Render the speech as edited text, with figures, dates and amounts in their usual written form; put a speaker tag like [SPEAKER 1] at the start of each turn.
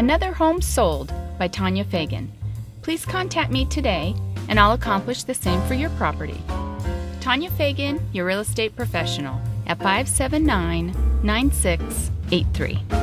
[SPEAKER 1] Another home sold by Taunya Fagan. Please contact me today and I'll accomplish the same for your property. Taunya Fagan, your real estate professional, at 579-9683.